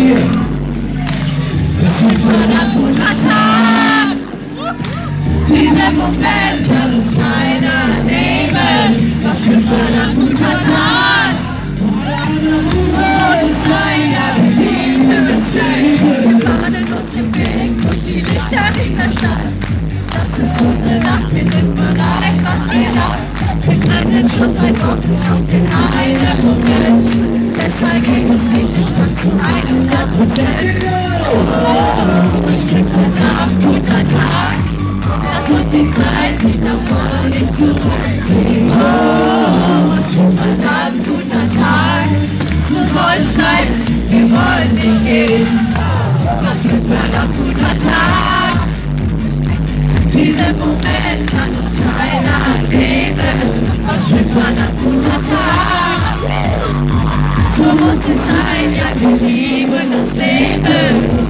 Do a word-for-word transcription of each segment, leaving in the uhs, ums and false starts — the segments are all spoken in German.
dir. Das wird verdammt guter Tag. Diesen Moment kann uns keiner nehmen. Was für ein verdammt guter Tag. So muss es sein, ja, wir lieben das Leben. Wir bahnen uns den Weg durch die Lichter dieser Stadt. Das ist unsere Nacht, wir sind bereit, was geht ab? Wir brennen schon seit Wochen auf den einen Moment. Besser ging es nicht, ist das zu hundert Prozent. Oh, es ist ein verdammt guter Tag. Lass uns die Zeit nicht nach vorne, nicht zurückziehen. Oh, es ist ein verdammt guter Tag. So soll es bleiben, wir wollen nicht gehen. Was für ein verdammt guter Tag. Diesen Moment kann uns keiner nehmen. Was für ein verdammt guter Tag. So muss es sein, ja, wir lieben das Leben.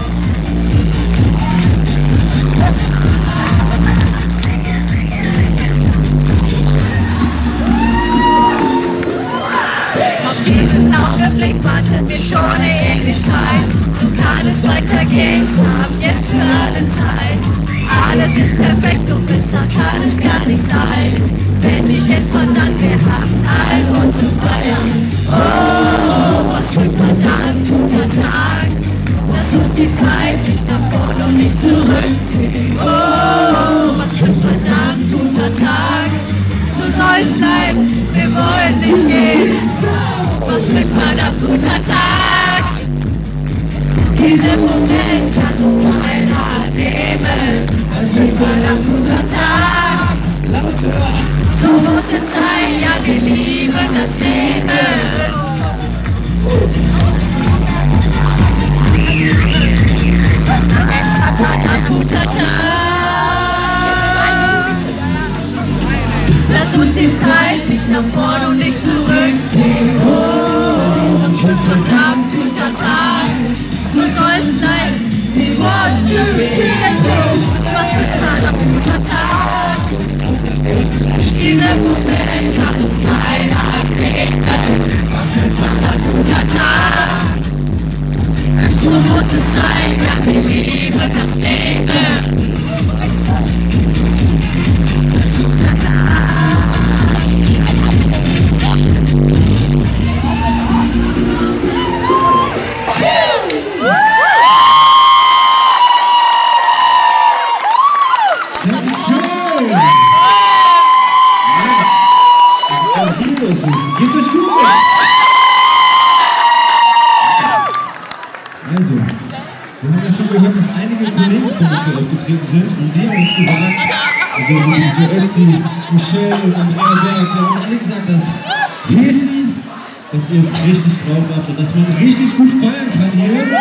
Auf diesen Augenblick warten wir schon eine Ewigkeit. So kann es weitergehen, wir haben jetzt für alle Zeit. Alles ist perfekt und besser kann es gar nicht sein. Wenn nicht jetzt, von dann, wir haben allen Grund zu feiern. Oh, was für ein verdammt guter Tag. Lass uns die Zeit nicht nach vorne und nicht zurückziehen. Oh, was für ein verdammt guter Tag. So soll es bleiben, wir wollen nicht gehen. Was für ein verdammt guter Tag. Diesen Moment kann uns keiner nehmen. Was für ein verdammt guter Tag. Lauter. So muss es sein, ja, wir lieben das Leben. Verdammt guter Tag. Lass uns die Zeit nicht nach vorne und nicht zurückziehen. Oh, was für ein verdammt guter Tag. So soll es sein, wir wollen nicht gehen. Was für ein verdammt guter Tag. Dieser Moment kann uns keiner nehmen. Was für ein verdammt guter Tag. So muss es sein, ja, wir lieben das Leben. Guter Tag. Geht's euch gut? Also, wir haben ja schon gehört, dass einige Kollegen von uns hier aufgetreten sind und die haben uns gesagt, also Joe Ötzi, Michelle und Andrea Berg, die haben uns alle gesagt, dass Hessen, dass ihr es richtig drauf habt und dass man richtig gut feiern kann hier. Und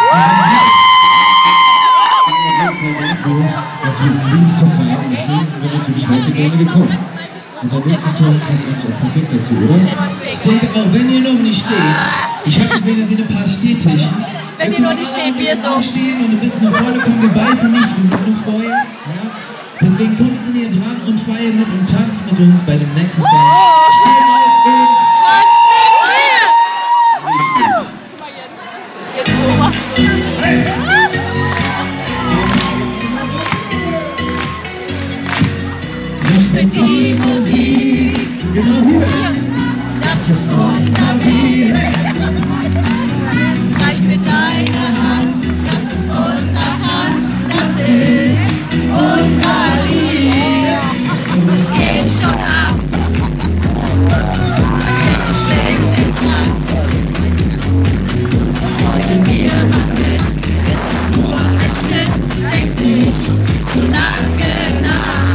dafür, dass wir es lieben zu feiern und deswegen sind wir natürlich heute gerne gekommen. Und dann ist es ja eigentlich auch perfekt dazu, oder? Ich denke auch, wenn ihr noch nicht steht, ich habe gesehen, da sind ein paar Stehtischen. Wenn ihr noch nicht steht, wir so. Stehen und ein bisschen nach vorne kommen, wir beißen nicht, wir sind nur Feuer, Herz. Deswegen kommt jetzt näher dran und feiert mit und tanzt mit uns bei dem nächsten Song. Steht auf und tanzt mit mir! Richtig. Guck mal jetzt. Jetzt beobachten. Hey. Mit die Musik, das ist unser Lied. Reich mit deiner Hand, das ist unser Tanz, das ist unser Lied. Es geht schon ab, als Herz schlägt im Takt. Freunde, wir machen mit, es ist nur ein Schritt, denk nicht zu lange nach.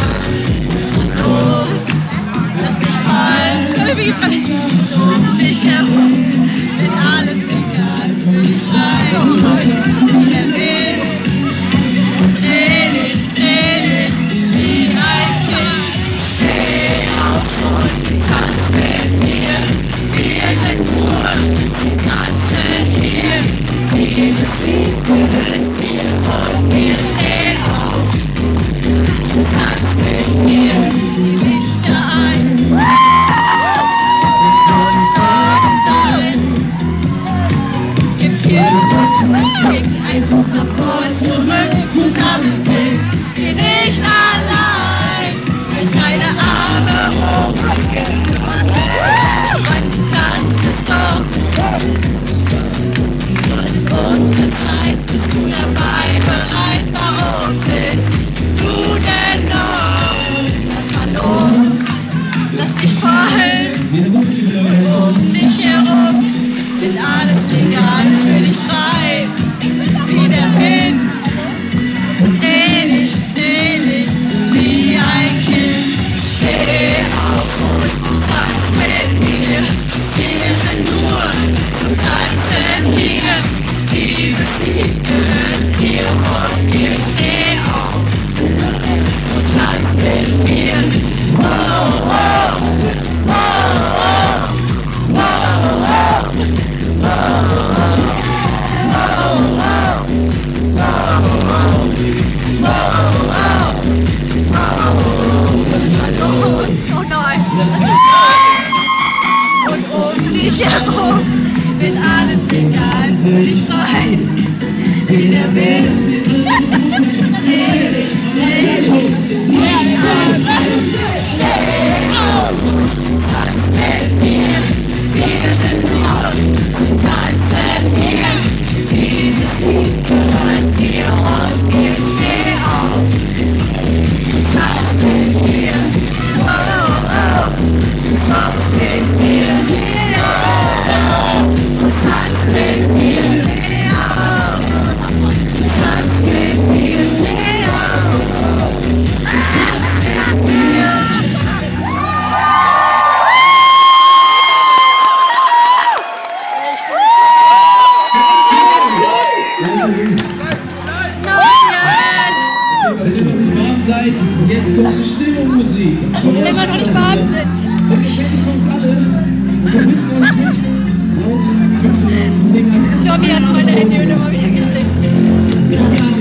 Lass dich fallen, um dich herum ist alles egal, ich frei, zieh den Weg, dreh dich, dreh dich, wie ein Kind. Steh auf und tanz mit mir, wir sind pur, wir tanzen hier, dieses Lied gehört dir und wir stehen auf, tanz mit mir, die Lichter ein. Gibt's wir legen einen Fuß nach vor, zurück, zusammen sind wir nicht allein. Für seine Arme hoch, schreibt ein ganzes Dorf. Es ist unsere Zeit, bist du dabei, bereit, warum sitzt du denn noch? Das war los, lass dich fallen, um dich herum wird alles egal, für dich frei, wie der Wind. Dreh dich, dreh dich, wie ein Kind. Steh auf und tanz mit mir, wir sind nur zum Tanzen hier. Dieses Lied gehört dir und mir. Steh auf und tanz mit mir. Oh, oh, oh, oh, oh, oh, oh nein! Und um dich herum wird alles egal, für dich frei, wie der Wind. Dreh dich, dreh dich, steh auf, tanz mit mir, wir sind nur zum Tanzen hier. Dieses Lied gehört dir und mir, steh auf, tanz mit mir, oh, oh, tanz mit mir, oh, tanz mit mir, oh, tanz mit mir, steh auf, tanz mit mir. Wenn ihr noch nicht warm seid, jetzt kommt die Stimmungsmusik. Wenn wir noch nicht warm sind. So gefällt uns alle. Wir bitten euch mit laut mit zu singen. Das Tommy hat meine Handyhülle mal wieder gesungen.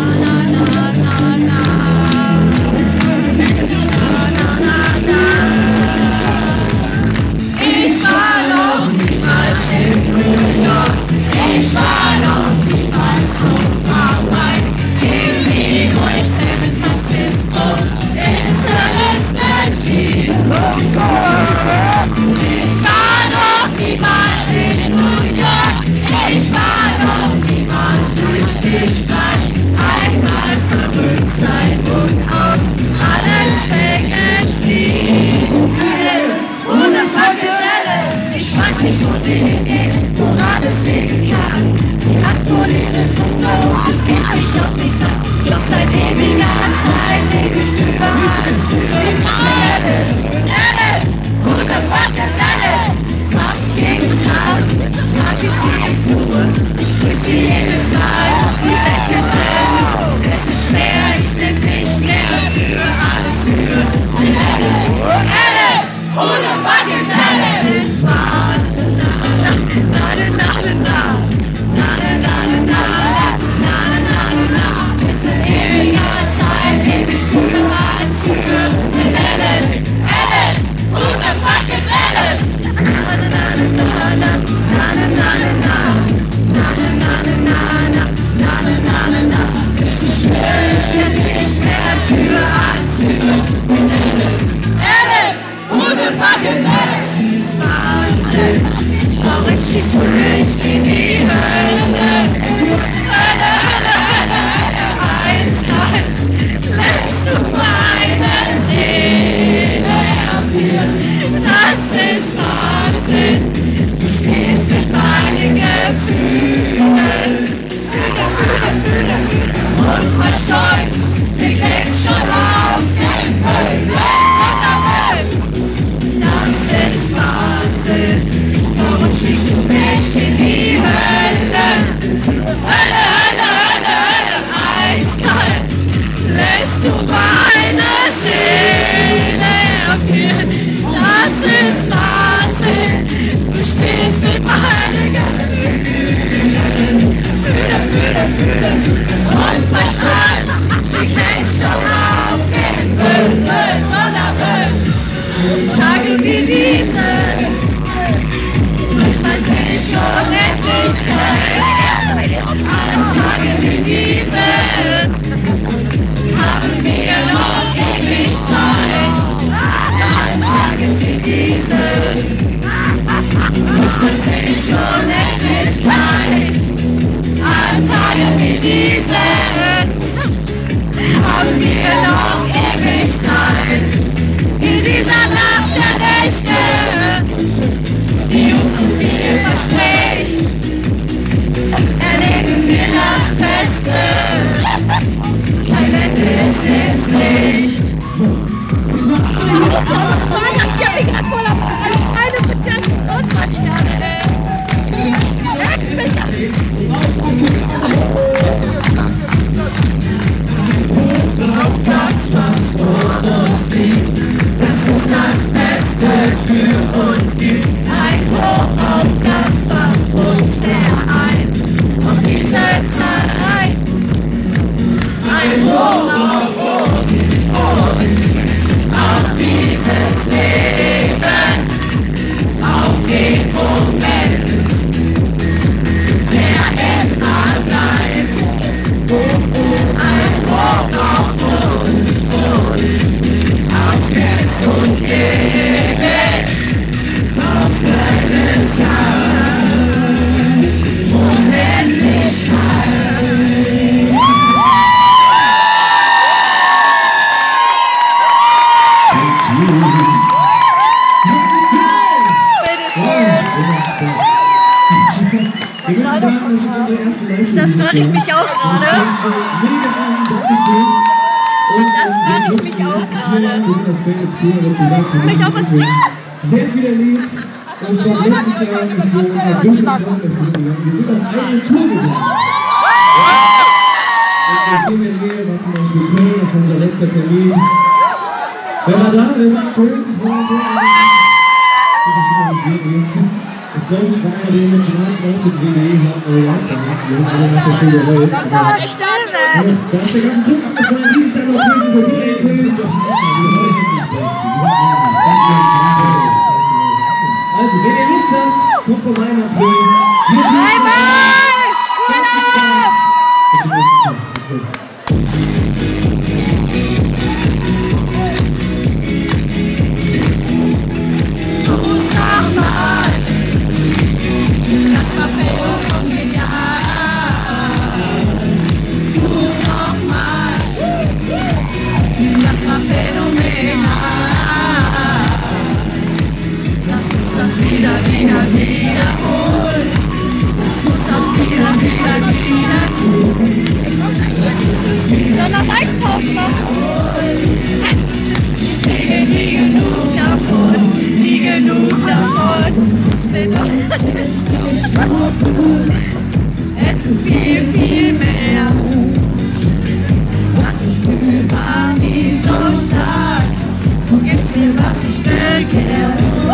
Ich war noch niemals in New York. Ich war noch niemals so Hawaii. In New York, San Francisco, in Celeste. Ich war noch niemals in New York. Ich war noch niemals durch dich rein. Einmal verrückt sein und aus allen Zwängen fliehen. Alice, wundervoll ist Alice. Ich weiß nicht, wo sie hingeht, woran es liegen kann. Sie hat wohl ihre Gründe und es geht mich auch nicht an. Doch seit ewiger Zeit lebe ich überall. Ich bin Alice, Alice, wundervoll ist Alice. Fast jeden Tag, frag ich sie im Flur. Ich grüß sie jedes Mal, sie lächelte. Es ist schwer, ich bin nicht mehr Tür an Tür. Und Alice, Alice, wundervoll ist Alice. Es war na na na na na na na na na na na na na. Bis in ewiger Zeit lebe ich Tür an Tür. Und Alice, Alice, wundervoll ist Alice. Warum schießt du mich in die Hölle? Hölle, Hölle, Hölle, Hölle, eiskalt. Lässt du meine Seele erfrieren? Das ist Wahnsinn. Du spielst mit meinen Gefühlen. Fühle, fühle, fühle, fühle. Und mein Stolz liegt jetzt schon auf den Höhlen. Das ist Wahnsinn. Warum schießt du mich in die Hölle? Hölle! Wir müssen sagen, das ist unsere erste Live-Show. Das frage ich mich auch gerade. Das fängt schon mega an, Dankeschön. Und Das frage ich mich auch gerade. Wir sind als Band jetzt früher zusammen. Ich möchte auch was trinken. Sehr viel erlebt. Und ich glaube, letztes Jahr ist so unser größter Traum erfüllt gegangen. Wir sind auf eine Tour gegangen. Und so viel in der Nähe war zum Beispiel Köln, das war unser letzter Termin. Wer war da? Wer war in Köln? Wer war in Köln? Das glaube ich war einer der emotionalsten Auftritte, die wir je gehabt haben. Wir haben alle nach der Show geheult. Kommt aber still weg! Da ist der ganze Druck abgefallen. Dieses Jahr noch Prinzen für Köln. Köln. Also, wenn ihr Lust habt, kommt vorbei im April. Einmal! Urlaub! Und zum nächsten Mal. Bis dann. Tu's nochmal! Das war Fels und genial! Tu's nochmal! Das war phänomenal! Lass uns das wieder, wieder, wiederholen! Lass uns das wieder, wieder, wieder tun! Lass uns das wieder, wieder, Seitentausch machen! Nie, nie genug davon, nie genug davon. Es ist viel, viel mehr. Was ich fühle, war nie so stark. Du gibst mir, was ich begehre.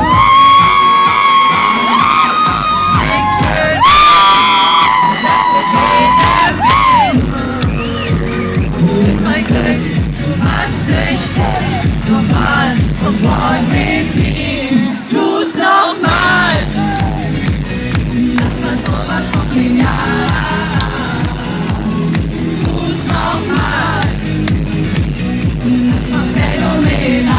Schmeckt schön, das mit jedem Bild. Du bist mein Glück, was ich kenn. Nochmal von vorn mit mir. Tu's nochmal. Das war sowas von genial. Tu's nochmal. Das war phänomenal.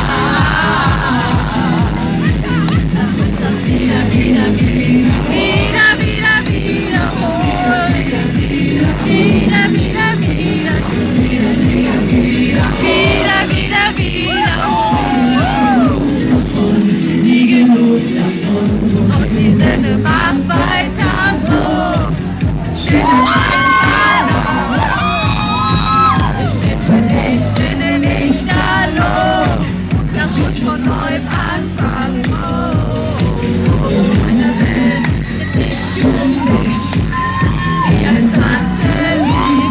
Lass uns das wieder, wieder, wieder, wieder, wieder, wiederholen. Wieder, wieder, wieder, wieder, wieder, wieder, wieder, wieder, wieder, wiederholen. Nie genug davon. Und die Sende macht weiter so. Stell dir einen Plan. Ich bin für dich, bin ein Lichterloh. Lass uns von neuem anfangen. Meine Welt dreht sich um dich. Wie ein Satellit.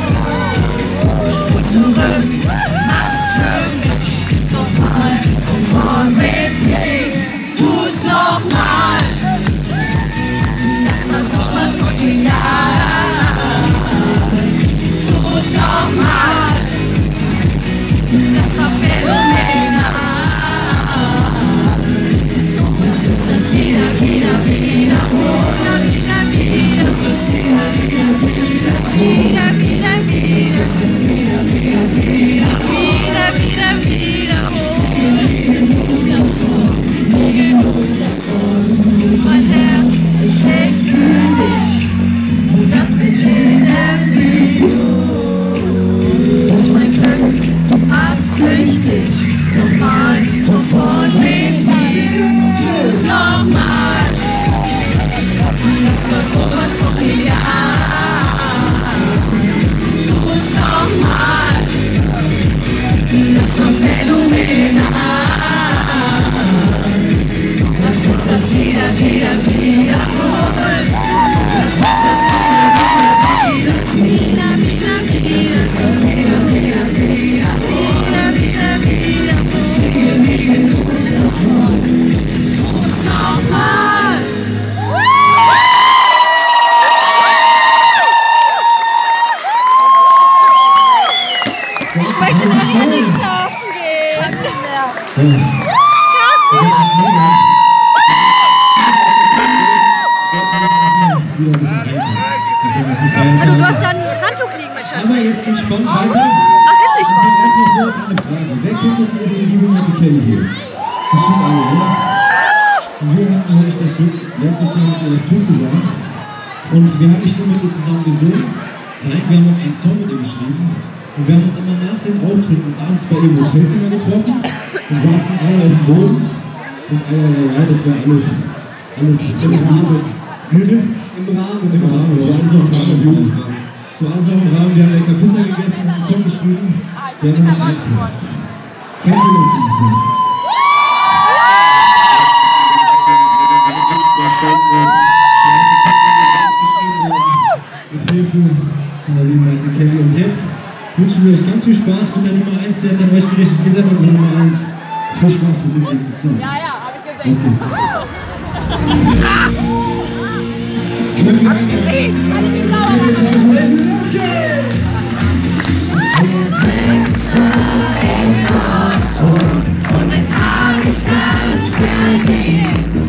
Spur zurück, mach's für mich. Nochmal von vorn mit mir. Tu's nochmal. Das war sowas von genial. Tu's nochmal. Das war phänomenal. Lass uns das wieder, wieder, wiederholen. Wieder, wieder, wieder. Wieder, wieder, wieder. Wieder, wieder, wieder. Wieder, wieder, wiederholen. Nie genug davon. Mein Herz schlägt für dich. Und das mit jedem Beat. Das ist mein Glück, was richtig. Nochmal von vorn mit mir. Tu's nochmal. Das war sowas von genial. Tu's nochmal. Das war phänomenal. Lass uns das wieder, wieder, wiederholen. Lass uns das wieder, wieder, wieder, wieder, wieder, wieder, wieder, wieder, wieder, wieder, wieder, wieder. Ich kriege nie genug davon. Tu's nochmal. Ich möchte nachher nicht schlafen gehen. Carsten! Wieder ein bisschen rein. Ah, du hast ja ein Handtuch liegen, mein Schatz. Aber jetzt entspannt weiter. Ach, ist nicht Ich wahr. habe erstmal vorher eine Frage. Wer kennt denn jetzt die liebe Nette Kelly hier? Bestimmt alle, oder? Und wir hatten nämlich das Glück, letztes Jahr mit ihr auf Tour zu sein. Und wir haben nicht nur mit ihr zusammen gesungen, nein, wir haben auch einen Song mit ihr geschrieben. Und wir haben uns immer nach dem Auftritt abends bei ihrem Hotelzimmer getroffen und saßen alle auf dem Boden. Das, äh, ja, das war alles, alles in der Bühne. Im Rahmen, im Rahmen. Das war unser Jugendfragen. Zu Hause noch im Rahmen, wir haben lecker Pizza gegessen, einen Song geschrieben, der Nummer eins ist. Kennt ihr noch diesen Song? Mit Hilfe von der lieben Nancy Kelly. Und jetzt wünschen wir euch ganz viel Spaß mit der Nummer eins, der ist an euch gerichtet. Ihr seid unsere Nummer eins. Viel Spaß mit dem nächsten Song. Ja, ja, hab ich gesehen. Auf geht's. Abgedreht, weil ich nicht sauer und mental ist das für dich.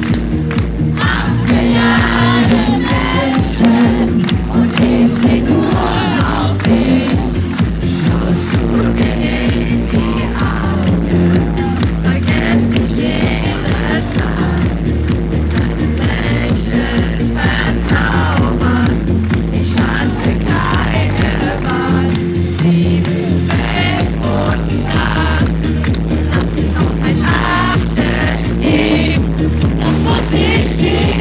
Acht Milliarden Menschen und ich seh nur noch dich. Schaust du mir in die Augen, vergess ich jede Zeit. Mit deinem Lächeln verzaubern, ich hatte keine Wahl. Sieben Welt und Nacht, das ist auch ein achtes Ich, das wusste ich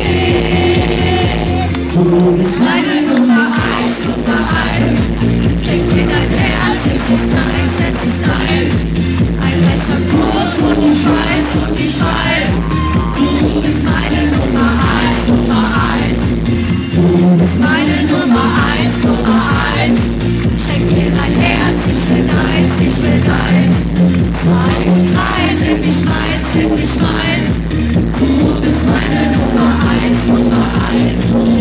nicht. Du bist meine Nummer eins, Nummer eins. Schenk dir dein Herz, es ist deins, es ist deins. Ein heißer Kuss und ich weiß, und ich weiß, du bist meine Nummer eins, Nummer eins. Du bist meine Nummer eins, Nummer eins. Schenk dir dein Herz, ich will deins, ich will deins. Zwei und drei sind nicht meins, sind nicht meins. Du bist meine Nummer eins, Nummer eins.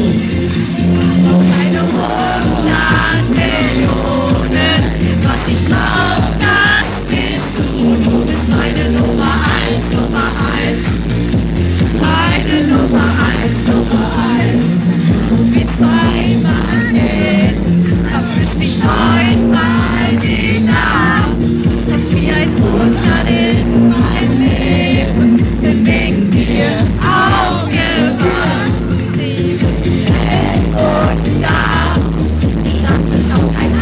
Auf eine hundert Millionen, was ich brauch, das bist du. Du bist meine Nummer eins, Nummer eins. Meine Nummer eins, Nummer eins. Wie zweimal in, dann fühlst mich neunmal den Arm. Kommst wie ein Wunder in mein Leben, bin wegen dir aufgewacht. Sieben Welt und da, das ist auch ein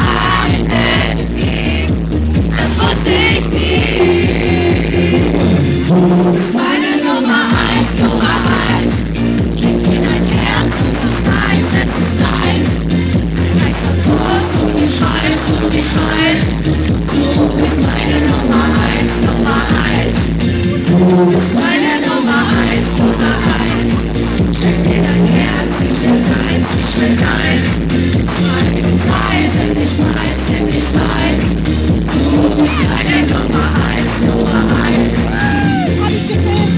Heimweg, das wusste ich nie. Du bist meine Nummer eins, Nummer eins. Schenk dir dein Herz, es ist deins, es ist deins. Ein heißer Kuss und ich weiß, und ich weiß, du bist meine Nummer eins, Nummer eins. Du bist meine Nummer eins, Nummer eins. Schenk dir dein Herz, ich will deins, ich will deins. Zwei und drei sind nicht meins, sind nicht meins. Du bist meine Nummer eins, Nummer eins. Hab ich gesehen.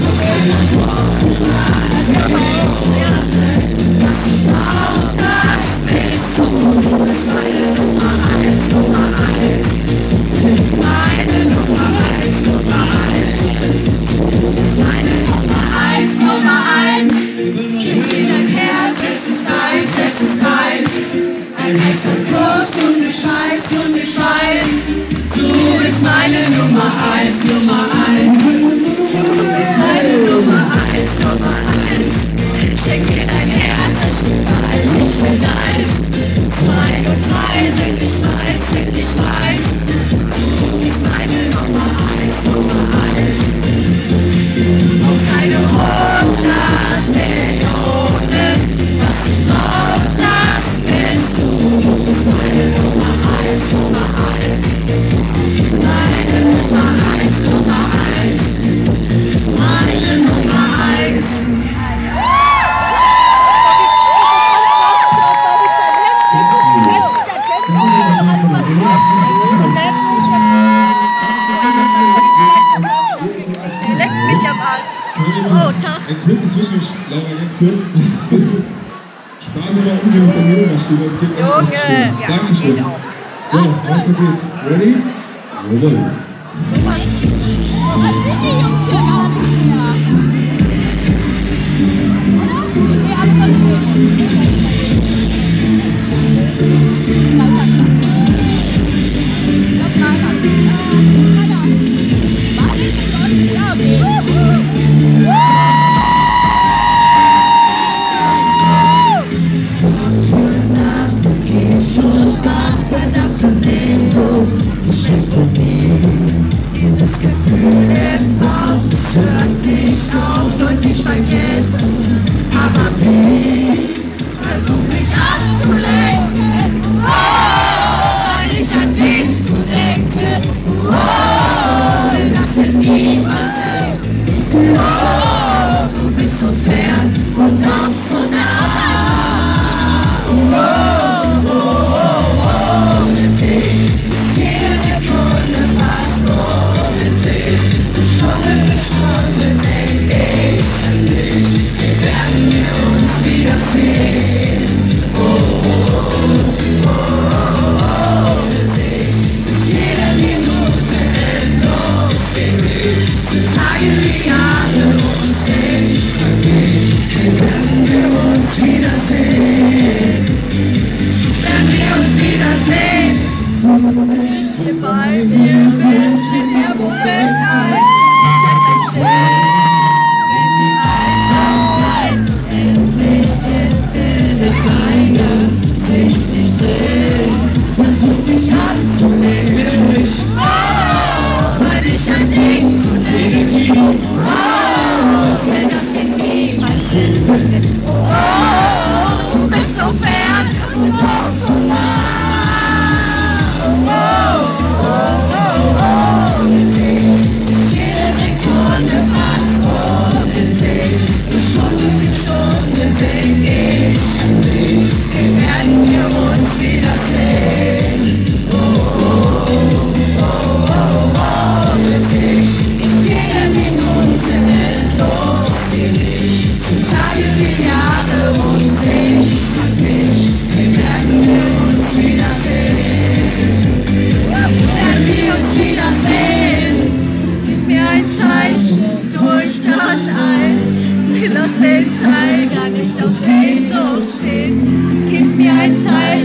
Was ich brauch, das bist du. Du bist meine Nummer eins, Nummer eins. Meine Nummer eins, Nummer eins. Du bist meine Nummer eins, Nummer eins. Schenk dir dein Herz, es ist deins, es ist deins. Ein heißer Kuss und ich weiß, und ich weiß, du bist meine Nummer eins, Nummer eins. Du bist meine Nummer eins, Nummer eins. Schenk dir dein Herz, ich will deins, ich will deins. Zwei und drei sind nicht meins, sind nicht meins. Du bist meine Nummer eins, Nummer eins. Auf keine hundert Millionen, was ich brauch, das bist du. Du bist meine Nummer eins, Nummer eins. Meine Nummer eins, Nummer eins. Meine Nummer eins. Leckt mich am Arsch. Oh, Tag. Ein kurzes Zwischenschlag, Laura, ganz kurz. Bist du sparsamer umgehen mit der Mehlmaschine? Das geht echt Junge. nicht schön. Ja, Dankeschön. geht auch. So, weiter geht's. Ready? Jawohl. Verdammte Sehnsucht, ich schenke mir dieses Gefühl im Bauch. Es hört nicht auf, sollte ich vergessen, aber wie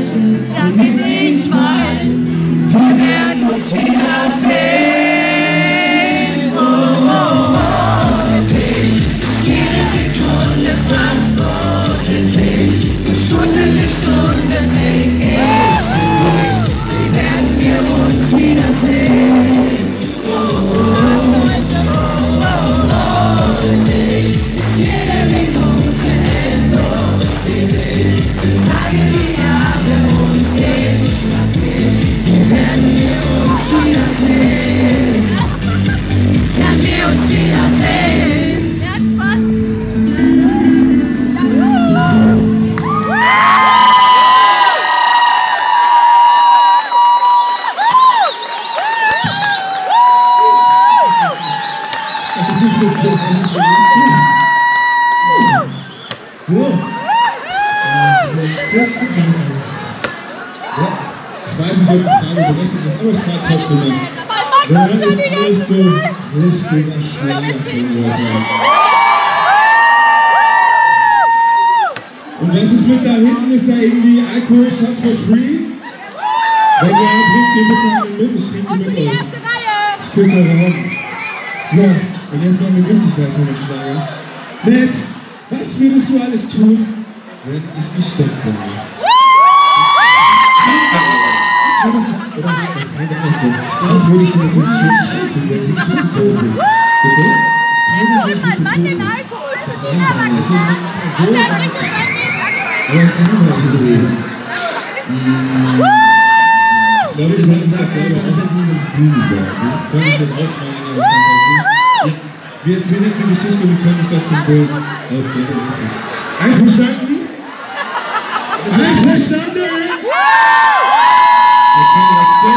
küssen, damit ich weiß, wir werden uns wiedersehen. Oh, oh, oh, und ich, jede Sekunde fast ordentlich, Stunde für Stunde denk ich durch, wie werden wir uns wiedersehen. Oh, oh, oh, oh, oh, und ich, jede Minute endlos die Welt, Tage wie Jahre und sehen, wie werden wir uns wiedersehen, werden wir uns wiedersehen. Ja, Spaß. So. Kurz. Ja, ich weiß nicht, ob die Frage berechtigt ist, aber ich frage trotzdem mal. Wer ist alles so richtiger Schlager gehört hat? Und was ist mit da hinten? Ist da irgendwie Alkohol, Shots for free? Wenn ja, bringt mir bitte einen mit, ich trinke mit euch. Ich küsse eure Hand. So, und jetzt machen wir richtig weiter mit Schlager. Ned, was würdest du alles tun, wenn ich nicht Stopp sage? Was würdest du, oder nein, nein, andersrum. Was würdest du mit diesem Schritt tun, wenn du nicht Stopp sagen bist? Bitte? Ich probiere nicht, bis du tot bist. Deswegen macht man so, aber es ist nicht mehr so. Ich glaube, ich sollte das selber auch jetzt nicht so Bühne sagen. Soll ich das ausmalen in der Fantasie? Ja. Wir erzählen jetzt die Geschichte und ihr könnt euch dazu ein Bild ausdenken. Einverstanden? Einverstanden? Okay, let's go.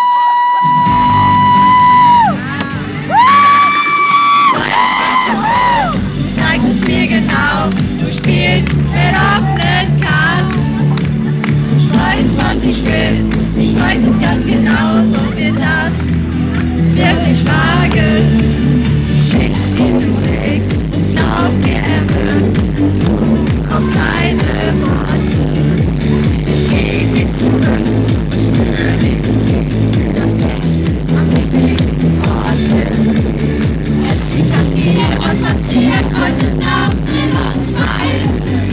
Zeig es mir genau, du spielst mit offenen Karten. Ich weiß, was ich will, ich weiß es ganz genau, so wir das wirklich wagen. Schickst ihn zurück und glaub mir, er wird aus kleinen Worten. Ich geh mir zurück und spür diesen Blick, dass ich an mich nicht ordne. Es liegt an dir, was passiert heute Nacht, was mein.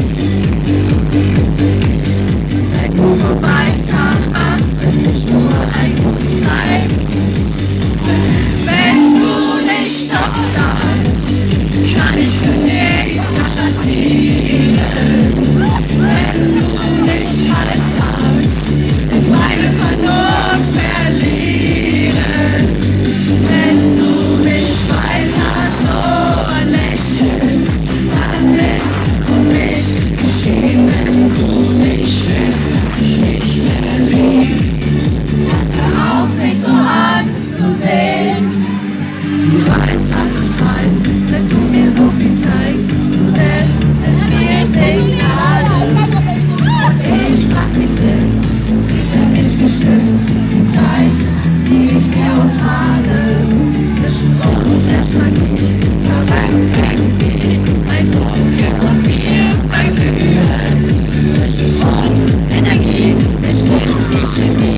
Wenn du so weitermachst, will ich nur ein Kuss bleiben. Wenn du nicht Stopp sagst, kann ich für dich garantieren. Wenn du nicht alles sagst, ist meine Vernunft verlieren. Wenn du mich weiter so lächelst, dann ist um mich geschehen. Wenn du nicht willst, dass ich nicht mehr lieb, dann hör auf, mich so anzusehen. Du weißt, was es heißt, wenn du mir so viel zeigst. Du sendest mir Signale und ich frag mich, sind sie für mich bestimmt? Die Zeichen, die ich mir ausmale, zwischen uns der Magie, irgendwie ein Funke und mir ein Glühen. Zwischen uns Energie bestimmt die Chemie.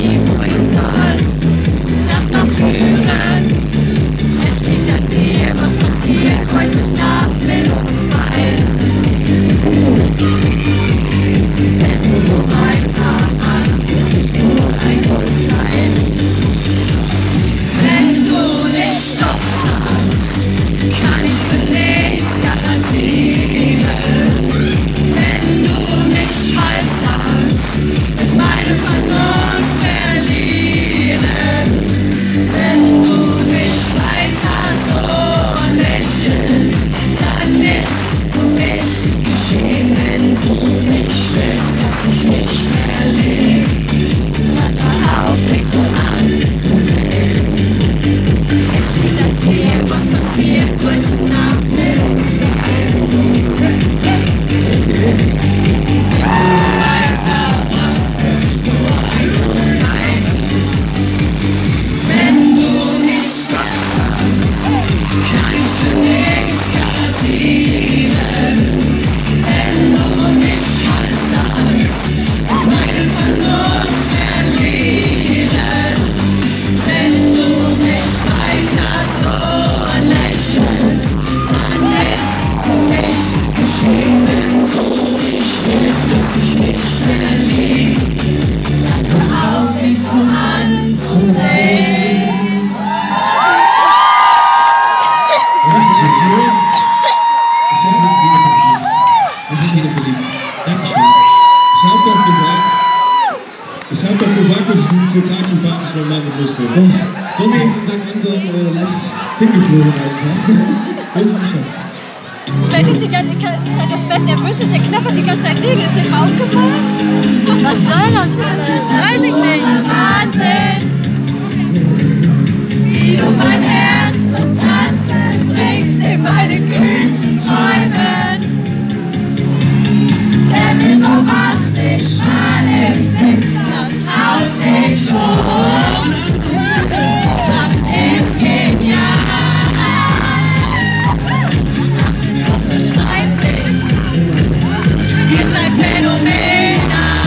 Tag. Ich habe doch gesagt, dass ich dieses Zitat im Park nicht mehr machen möchte. Tommy ist in Sankt Anton äh, leicht hingeflogen einfach. Du hast es geschafft. Vielleicht ist die ganze Zeit das Bett nervös, ist der Knopf die ganze Zeit liegen, ist dem aufgefallen? Was soll das? Weiß ich nicht. Wahnsinn! Wie du mein Herz zum Tanzen bringst in meine kühnsten Träumen. Denn so was nicht mal im Sinn, das haut mich um. Das ist genial. Ihr seid phänomenal.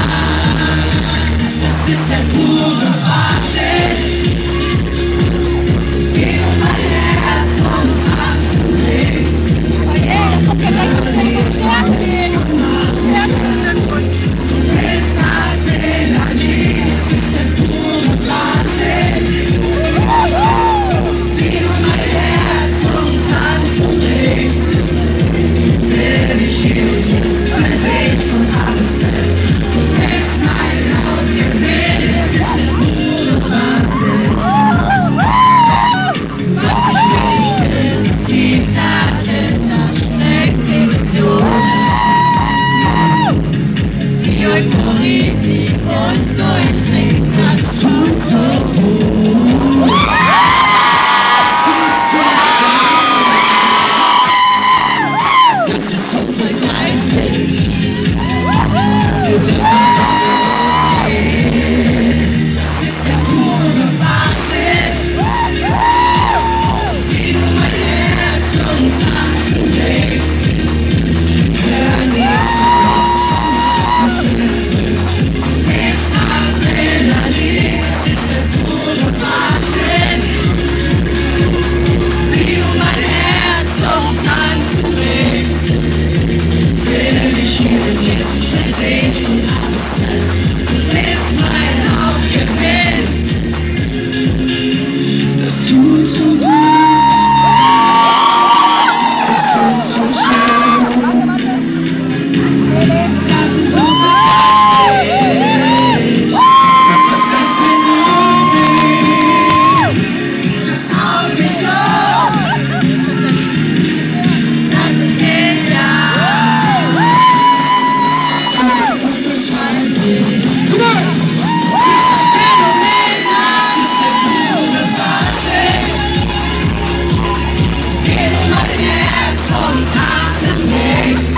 Das ist der pure Wahnsinn. Wie du mein Herz zum Tanzen legst. Oh yeah, das kommt ja gleich noch fertig. Du bist Adrenalin. Das ist der pure Wahnsinn. Wie du mein Herz zum Tanzen legst. Will ich hier und jetzt, weil ich von alles fest. Du bist mein Hauptgewinn, es ist der pure Wahnsinn. Was ich für dich will, tief da drin, da schmeckt Emotionen. Die Euphorie, die uns durchdringt, das tut so gut. Das ist unvergleichlich. Du sitzt im Feuer. Das ist der pure Wahnsinn. Wie du mein Herz zum Tanzen legst. Hör nichts auf, du bist Adrenalin. Das ist der pure Wahnsinn. Wie du mein Herz zum Tanzen legst. Will ich hier und jetzt, will ich von alles fest. Du bist mein Hauptgewinn. Das tut so gut. Das ist so schön. Das ist so vergleichlich. Du bist ein Phänomen. Das haut mich auf. Das ist genial. Das ist unbeschreiblich. Come on! Das ist phänomenal. Das ist der pure Wahnsinn. Wie du mein Herz zum Tanzen legst.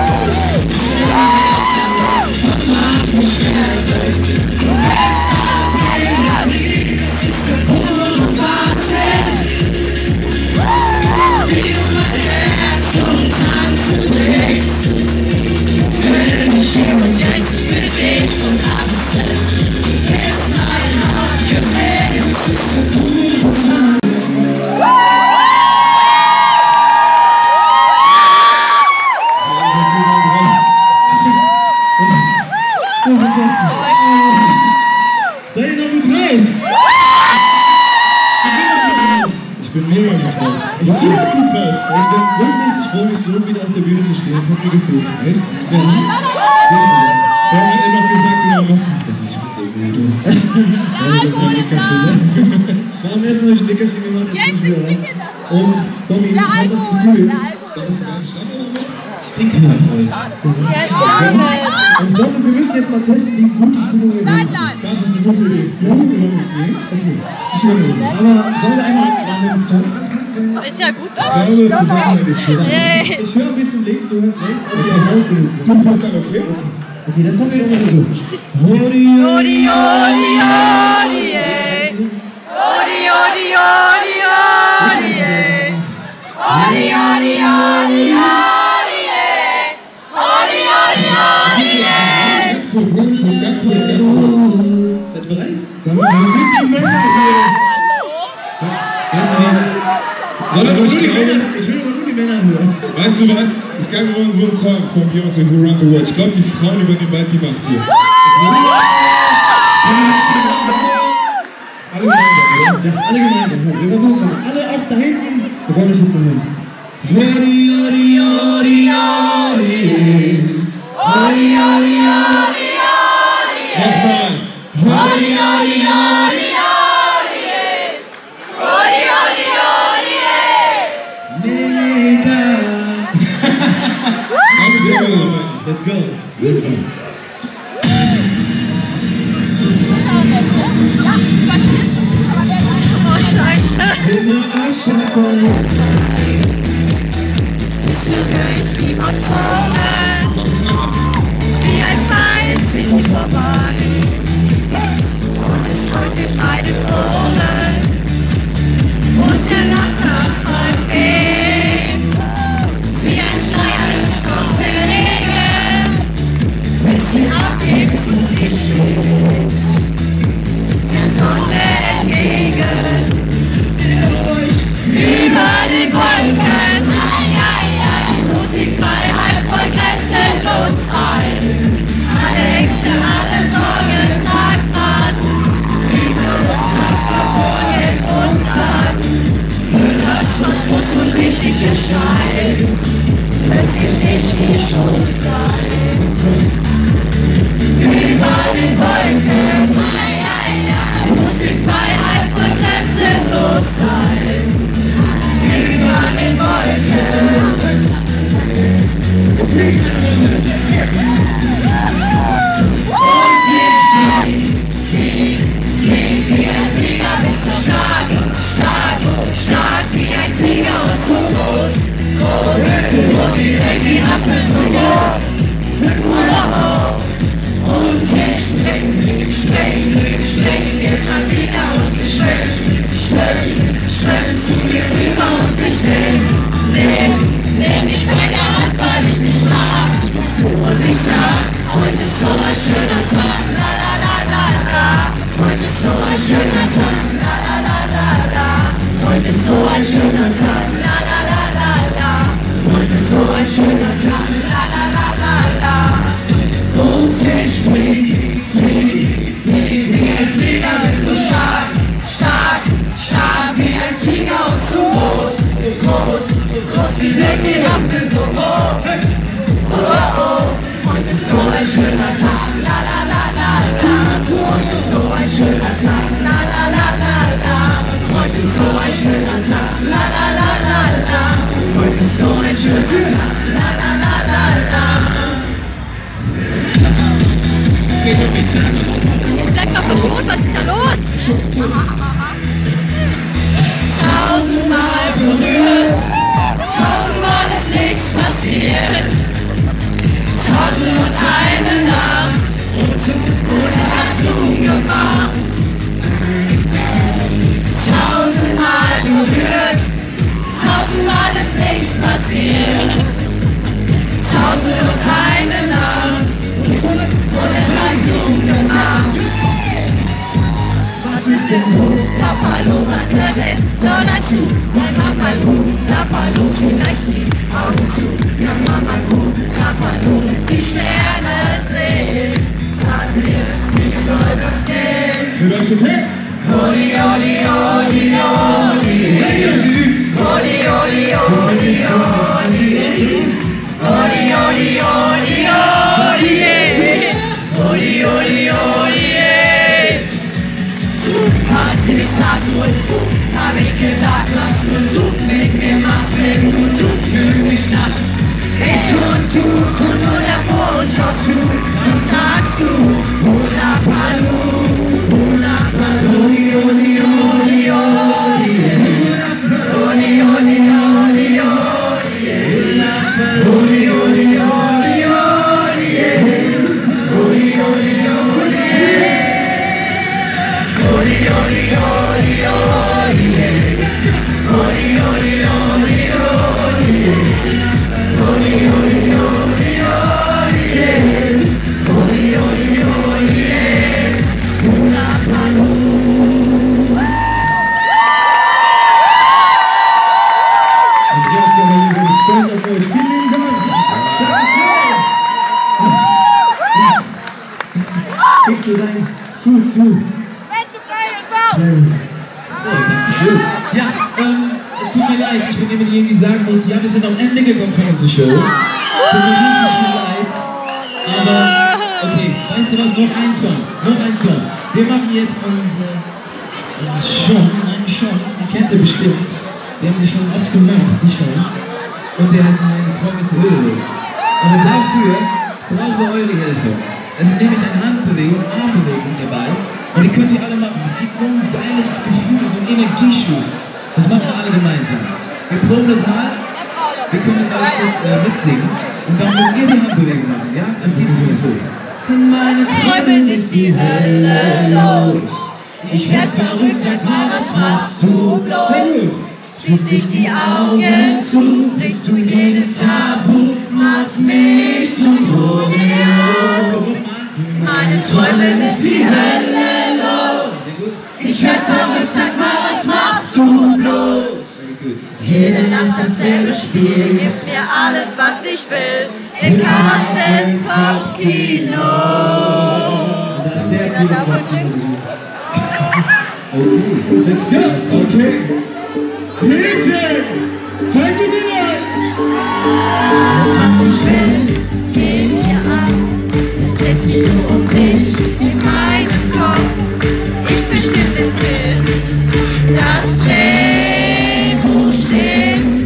Mach mich verrückt. Du bist Adrenalin. Das ist der pure Wahnsinn. Wie du mein Herz zum Tanzen legst. Will mich hier und jetzt, will dich von alles fest. Du bist mein Hauptgewinn. Das ist der pure Wahnsinn. So, wir tanzen. Seid ihr noch gut drauf? Ich bin mega gut drauf. Ich bin super gut drauf. Ich bin wirklich, ich freue mich so, wieder auf der Bühne zu stehen. Das hat mir gefehlt. Echt? Ja. Sehr, sehr. Vorhin hat er noch gesagt, du machst ich bin so müde. Ja, das war ein Nickerchen, ne? Nach dem Essen habe ich ein Nickerchen gemacht. Jetzt bin ich wieder da. Und Tommy, ich habe das Gefühl, Das ist ein Schlammermann. ich trinke keinen Alkohol. Und ich glaube, wir müssen jetzt mal testen, wie gut die Stimmung hier ist. Das ist eine gute Idee. Du übernimmst links? Okay. Ich übernehme links. Aber sollen wir einmal mit einem Song anfangen? Ist ja gut. Ich glaube, zusammen ist schön. Yay. Ich höre ein bisschen links, du hörst rechts. Okay, Okay. laut genug sind. Du fährst dann, okay? Okay, der Song geht ungefähr so. Hori, Odi, odi, odi, ey. Odi, odi, odi, odi, ey. Odi, odi, odi, odi, ey. Odi, odi, odi, ey. Ganz kurz, ganz kurz, ganz kurz, ganz kurz. Seid ihr bereit? Sag mal, wo sind die Männer hier? Kannst du die? Soll Also ich ich, die will Männer? nur- ich will aber nur die Männer hören. Weißt du was? Es gab übrigens so einen Song von Beyoncé, Who Run the World. Ich glaube, die Frauen übernehmen bald die Macht hier. Alle gemeinsam, oder? Ja, alle gemeinsam. Wir versuchen es mal. Alle auch da hinten. Wir wollen euch jetzt mal hören. Hori, hori, hori, hori. Odi, odi, odi, odi, Odi, odi, odi, odi, odi, odi, odi, Mega! Let's go! Willkommen! Bist du durch die Motoren? Wie ein Feind sind sie vorbei. Und es folgt in beide Ohren. Und der Wassersfall weht. Wie ein Schleier kommt der Regen. Bis sie abhebt und sie schwebt. Der Sonne entgegen. Über die Wolken, ai, ai, ai, muss die Freiheit voll grenzenlos sein. Alle Ängste, alle Sorgen sagt man, Liebe uns auf verborgen und dann. Für das, was uns und richtig erscheint, wird sich nicht die Schuld sein. Über den Wolken, ai, ai, ai, muss die Freiheit voll grenzenlos sein. Über den Wolken. Und ich flieg, flieg wie ein Flieger, bin so stark, stark, stark wie ein Tiger und so groß, groß, groß wie die Rampe so hoch, und ich spring, spring, spring immer wieder und ich schwimm, schwimm, schwimm zu dir rüber und ich nehm, nehm, nehm dich bei der Hand, weil ich dich mag. Und ich sag, heute ist so ein schöner Tag, la la la la la. Heute ist so ein schöner Tag, la la la la la. Heute ist so ein schöner Tag, la la la la la. Heute ist so ein schöner Tag, la la la la la. Und ich flieg, flieg, flieg wie ein Flieger, bin so stark, stark, stark wie ein Tiger und so groß, groß, groß wie die Rampe so hoch. Oh, oh, heute ist so ein schöner Tag, la la la la la. Heute ist so ein schöner Tag, la la la la la. Heute ist so ein schöner Tag, la la la la la. Heute ist so ein schöner Tag, la la la la la. Sag doch mal schon, was ist da los? Tausendmal berührt, tausendmal ist nichts passiert. Tausend und eine Nacht, und hast du gemacht. Tausendmal berührt, tausendmal ist nichts passiert. Tausend und eine Nacht, und es hast du gemacht. Was ist denn so? Papalo, was gehört denn da dazu? Mein Papalo, Papalo, vielleicht die Augen zu. Ja, Mama, Papalo, die Sterne sehen. Sag mir, wie soll das gehen? Mit euch okay? Odi, odi, odi, odi. Odi, odi, odi, odi. Odi, odi, odi, odi. Odi, odi, odi. Hast du gesagt, du und du, hab ich gedacht, was du und du mit mir machst, wenn du und du mich schnappst. Ich und du und nur der Mond schaut zu, sonst sagst du, Ola Palu, Ola Palu, Odi, Odi, Odi, Odi, Odi, Odi, Odi, Odi, Odi, Odi, Odi, Andreas Cavalier, ich bin stolz auf euch. Vielen lieben Dank. Dankeschön. Kriegst du deinen Schuh zu? Sehr gut. Ja, ähm, tut mir leid, ich bin diejenige, die sagen muss, ja, wir sind am Ende gekommen von unserer Show. Tut mir richtig viel leid. Aber, okay, weißt du was, noch ein Song, noch ein Song. Wir machen jetzt unsere ja, Show, eine Show, die kennt ihr bestimmt. Wir haben die schon oft gemacht, die Show. Und der heißt Meine Träume ist hüllelos. Aber dafür brauchen wir eure Hilfe. Es ist nämlich eine Handbewegung, eine Armbewegung dabei. Und die könnt ihr alle machen. Es gibt so ein geiles Gefühl, so einen Energieschuss. Das machen wir alle gemeinsam. Wir proben das mal. Wir können das alles kurz äh, mitsingen. Und dann müsst ihr die Handbewegung machen, ja? Das geht nämlich so. In meinen Träumen ist die Hölle los. Ich werd verrückt, sag mal, was machst du bloß? Schließ ich die Augen zu, brichst du jedes Tabu, machst mich zum Romeo. In meinen Träumen ist die Hölle los. Ich werd verrückt, sag mal, was machst du bloß? Jede Nacht dasselbe Spiel, gibst mir alles, was ich will. In Karastens Kopfkino. Das ist sehr viel Kopfkino. Okay, let's go. Okay. Riesen! Zeig dir wieder! Alles, was ich will, geht hier ab. Es dreht sich nur um dich in meinem Kopf. Ich bestimm den Film, das Drehbuch steht.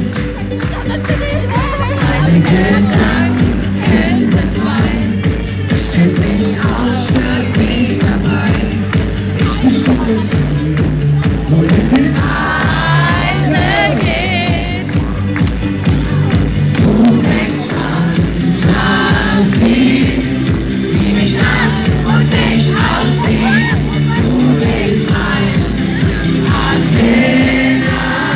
Meine Gedanken sind frei. Ich zähl mich auf, schwör mich dabei. Ich bestimm den Film, wo die Reise geht. Du wächst Fantasie, die mich an und mich aussieht. Du willst mein Adrenalin.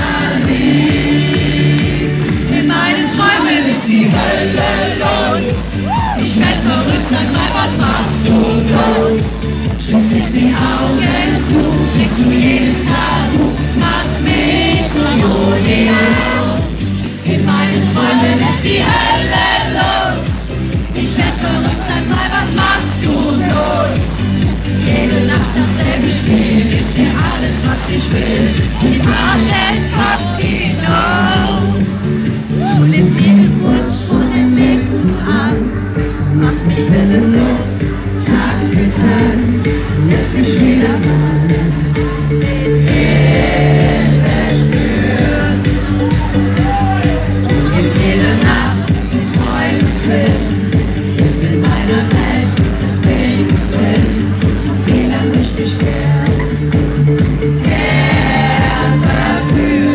In meinen Träumen ist die Hölle los. Ich werd verrückt, sag mal, was machst du bloß? Schließ ich die Augen zu, kriegst du jedes Tabu, machst mich zum Rodeo. In meinen Träumen ist die Hölle los. Ich werd verrückt, sag mal, was machst du bloß? Jede Nacht dasselbe Spiel, gib mir alles, was ich will. Du machst den Kopfkino. Du lebst jeden Wunsch von den Lippen an, machst mich willenlos, Tag für Tag, lässt mich wieder mal den Himmel spüren. Du gibst jede Nacht in Träumen Sinn, bist in meiner Welt, bist mittendrin, von dir lass ich dich gern, gern verführen.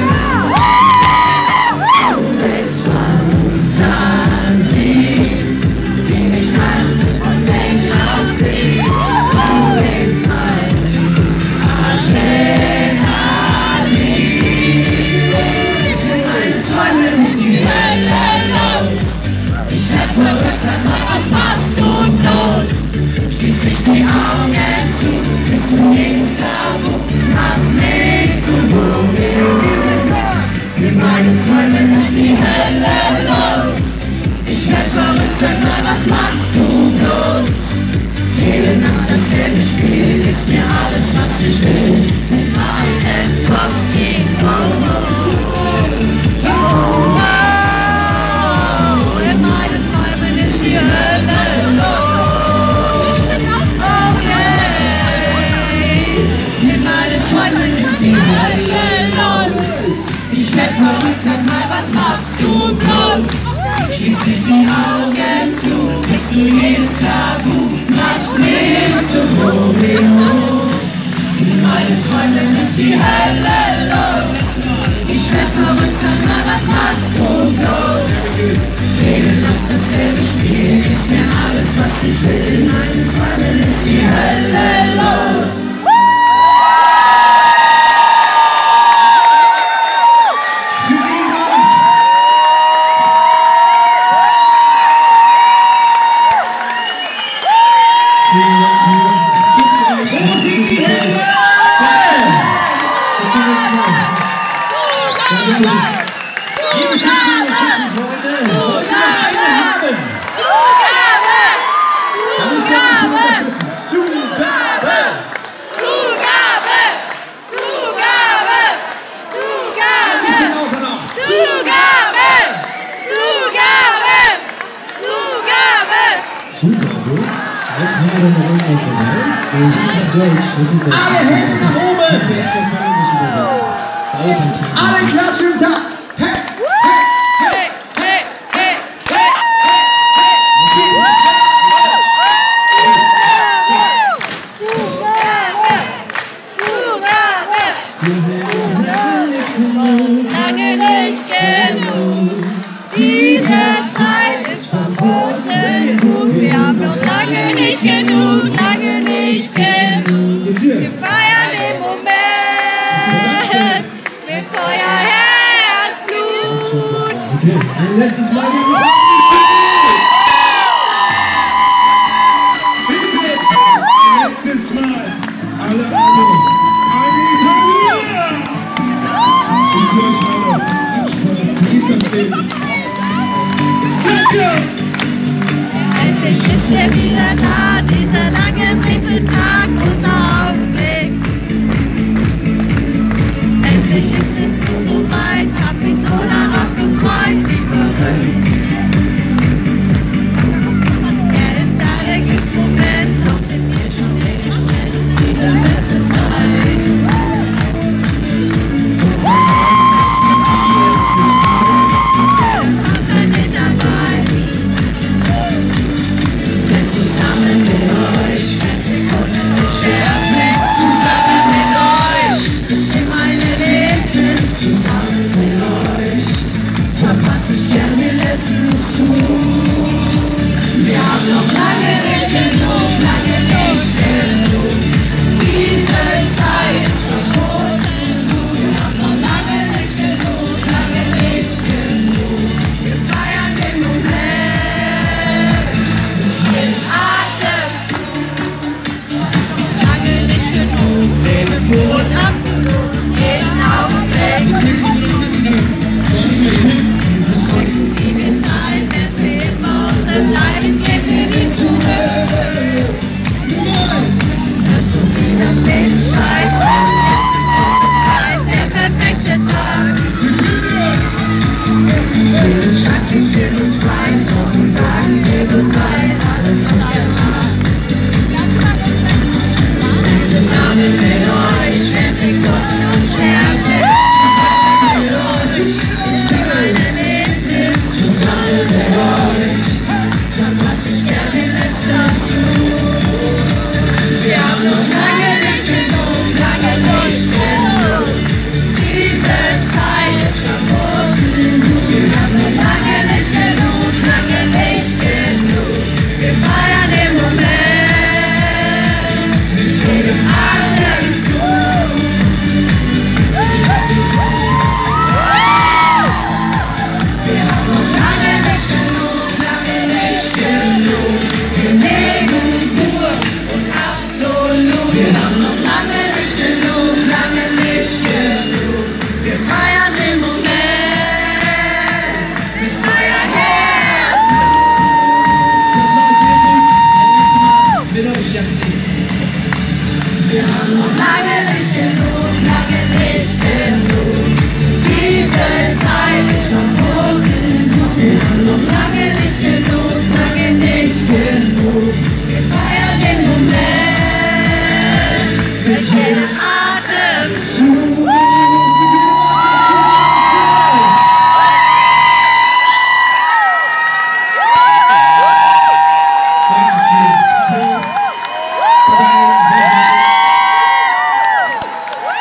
Du bist Fantasie, die mich an und mich aussieht. Du bist mein Adrenalin. In meinen Träumen ist die Hölle los. Ich werd verrückt, sag mal, was machst du bloß? Schließ ich die Augen zu, bist du jedes Tabu, machst mich zum Romeo. In meinen Träumen ist die Hölle los. Ich werd verrückt, sag mal, was machst du bloß? Jede Nacht dasselbe Spiel, gib mir alles, was ich will. In meinem Kopfkino. Oh, oh, in meinen Träumen ist die Hölle los. Oh yeah. In meinen Träumen ist die Hölle los. Ich werd verrückt, sag mal, was machst du bloß? Schließ ich die Augen zu, bist du jedes Tabu, machst mich zum Romeo. In meinen Träumen ist die Hölle los. Ich werd verrückt, sag mal, was machst du bloß? Jede Nacht dasselbe Spiel, gib mir alles, was ich will. In meinen Träumen ist die Hölle los. Zugabe? dabei. Und das ist auf Deutsch. Das ist das. Alle Hände nach oben! Das wird jetzt mal Englisch übersetzt. Dauert ein Tag. Alle klatschen im Takt! Hey! Hey, hey, hey, hey, lange nicht genug. Diese Zeit ist verboten gut. Wir haben noch lange nicht genug, lange nicht genug. Jetzt hier. Wir feiern den Moment mit euer Herzblut. Okay, ein letztes Mal. Bitte, ein letztes Mal. Alle Arme. Eine Italiener. Ich sehe euch alle. Habt Spaß. Genießt das Leben. Let's go! Endlich ist er wieder da, dieser lange siebte Tag, unser Augenblick. Endlich ist es nun so weit, hab mich so darauf gefreut, wie verrückt. Er ist da, der Glücksmoment, auf den wir schon ewig sprechen, diese beste Zeit. Seid mit dabei. Zusammen mit euch, sterben mit zusammen mit euch, bis ihr meine Leben zusammen mit euch, verpasse ich gern den letzten Zug. Wir haben noch lange nicht genug, lange nicht genug, diese Zeit ist verboten. Wir haben noch lange nicht genug, lange nicht genug, wir feiern den Moment. Jeden Atemzug, lange nicht genug, lebe pur und absolut, jeden Augenblick. Diese Chancen, die wir teilen, wenn wir immer unseren Bleiben, geben wir nie zurück. Dass du wie das Leben schreibt, jetzt ist unsere Zeit, der perfekte Tag. Für den Schlag, wir fühlen uns frei, so und sagen wir goodbye, alles und immer. Zusammen mit euch, werden Sekunden und sterben zusammen mit euch, ist für meine Leben, zusammen mit euch, verpasse ich gern den letzten Zug. Wir haben noch lange nicht genug, lange nicht genug, diese Zeit ist verboten. Wir haben noch lange nicht genug, lange nicht genug, wir feiern den Moment mit jedem Atemzug. Wir haben noch lange nicht genug, lange nicht genug, wir leben pur und absolut. Wir haben noch lange nicht genug, lange nicht genug, wir feiern den Moment mit euer Herzblut. Mit euch, ja. Wir haben noch lange nicht genug, lange nicht genug, diese Zeit ist verboten. Wir haben noch lange nicht genug, lange nicht genug, wir feiern den Moment mit jedem Atemzug.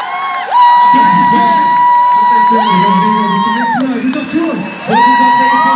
Bis zum nächsten Mal. Bis auf Tour. Folgt uns auf Facebook.